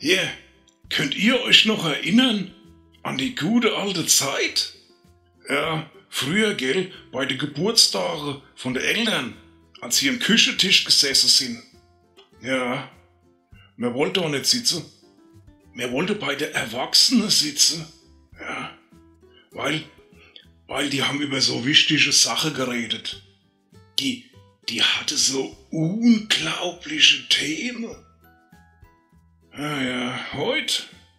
Hier, könnt ihr euch noch erinnern an die gute alte Zeit? Ja, früher, gell, bei den Geburtstagen von den Eltern, als sie am Küchentisch gesessen sind. Ja, man wollte auch nicht sitzen. Man wollte bei den Erwachsenen sitzen. Ja, weil die haben über so wichtige Sachen geredet. Die hatte so unglaubliche Themen. Heute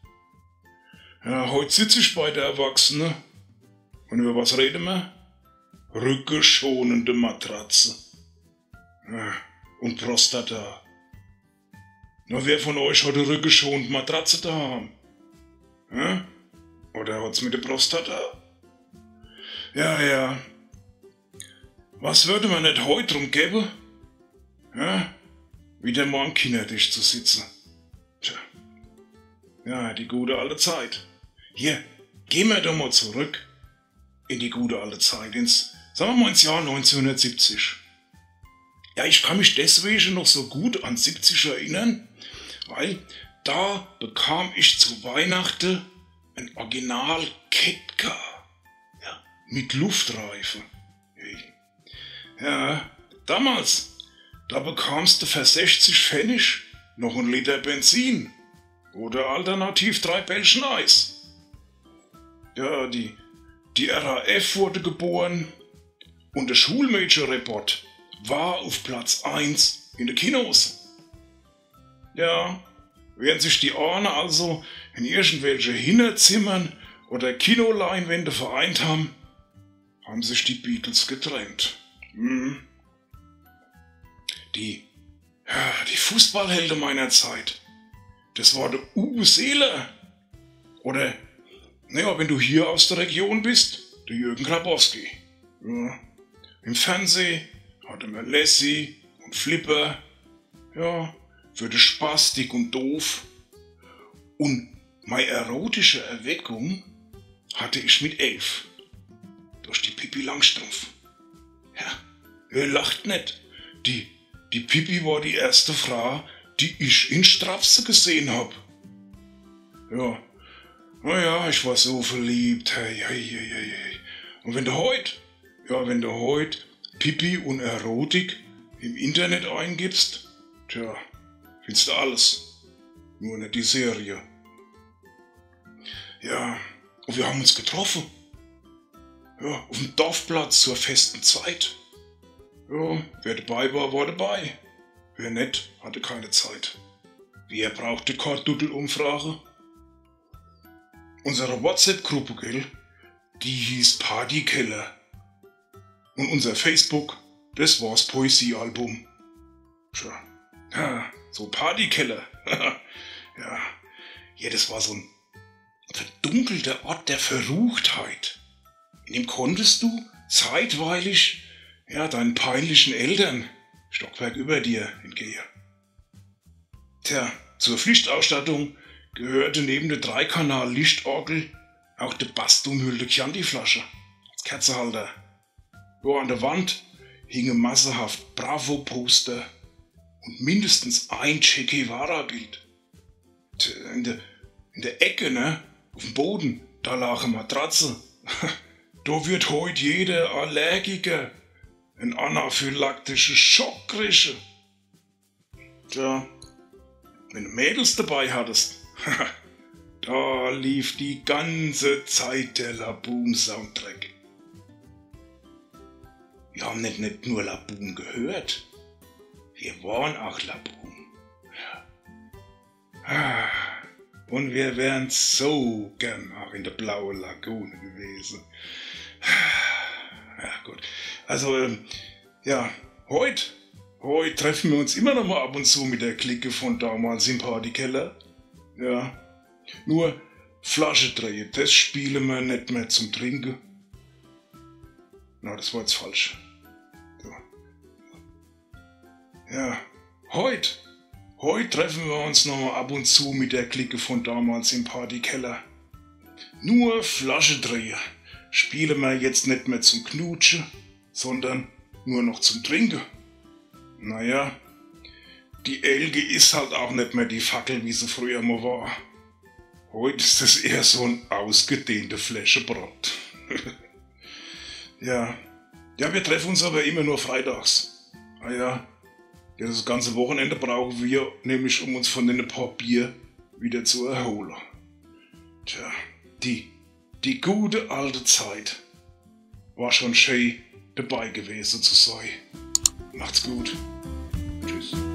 sitze ich bei der Erwachsenen. Und über was reden wir? Rückenschonende Matratze. Ja, und Prostata. Na, wer von euch hat eine rückenschonende Matratze daheim? Ja? Oder hat's mit der Prostata? Ja. Was würde man nicht heute drum geben? Ja? Wieder mal am Kindertisch zu sitzen. Tja. Ja, die gute alte Zeit. Hier, gehen wir doch mal zurück in die gute alte Zeit, sagen wir mal ins Jahr 1970. Ja, ich kann mich deswegen noch so gut an 70 erinnern, weil da bekam ich zu Weihnachten ein Original Ketka. Ja, mit Luftreifen. Ja, damals, da bekamst du für 60 Pfennig noch ein Liter Benzin oder alternativ 3 Bällchen Eis. Ja, die RAF wurde geboren und der Schulmädchenreport war auf Platz 1 in den Kinos. Ja, während sich die Orne also in irgendwelche Hinterzimmern oder Kinoleinwände vereint haben sich die Beatles getrennt. Die Fußballhelden meiner Zeit, das war der Uwe Seeler. Oder, naja, wenn du hier aus der Region bist, der Jürgen Grabowski. Ja. Im Fernsehen hatte man Lassie und Flipper. Ja, für den Spaß dick und doof. Und meine erotische Erweckung hatte ich mit 11. Durch die Pippi Langstrumpf. Ja, ihr lacht nicht. Die Pippi war die erste Frau, die ich in Strapse gesehen hab. Ja, naja, ich war so verliebt. Hey. Und wenn du heute Pippi und Erotik im Internet eingibst, tja, findest du alles. Nur nicht die Serie. Ja, und wir haben uns getroffen. Ja, auf dem Dorfplatz zur festen Zeit. Ja, wer dabei war, war dabei. Wer nicht, hatte keine Zeit. Wer brauchte keine Duddelumfrage? Unsere WhatsApp-Gruppe, gell, die hieß Partykeller. Und unser Facebook, das war's Poesiealbum. Tja, ja, so Partykeller. Ja, das war so ein verdunkelter Ort der Verruchtheit. In dem konntest du zeitweilig deinen peinlichen Eltern Stockwerk über dir entgehen. Tja, zur Pflichtausstattung gehörte neben der 3-Kanal-Lichtorgel auch die bastumhüllte Chianti-Flasche als Kerzenhalter. Ja, an der Wand hingen massenhaft Bravo-Poster und mindestens ein Che Guevara-Bild. In der Ecke, ne, auf dem Boden, da lag eine Matratze. Da wird heute jeder Allergiker einen anaphylaktischen Schock kriegen. Tja, wenn du Mädels dabei hattest, da lief die ganze Zeit der Laboom-Soundtrack. Wir haben nicht nur Laboom gehört, wir waren auch Laboom. Ja. Und wir wären so gern auch in der blauen Lagune gewesen. Ja, gut. Also, heute treffen wir uns immer noch mal ab und zu mit der Clique von damals im Partykeller. Ja, nur Flasche drehen, das spielen wir nicht mehr zum Trinken. Na, das war jetzt falsch. Ja, heute treffen wir uns noch mal ab und zu mit der Clique von damals im Partykeller. Nur Flasche drehen. Spielen wir jetzt nicht mehr zum Knutschen, sondern nur noch zum Trinken. Naja, die Elke ist halt auch nicht mehr die Fackel, wie sie früher mal war. Heute ist das eher so ein ausgedehnter Fläschenbrot. Ja, wir treffen uns aber immer nur freitags. Ah ja, das ganze Wochenende brauchen wir nämlich, um uns von den paar Bier wieder zu erholen. Tja, die gute alte Zeit war schon schön dabei gewesen zu sein. Macht's gut. Tschüss.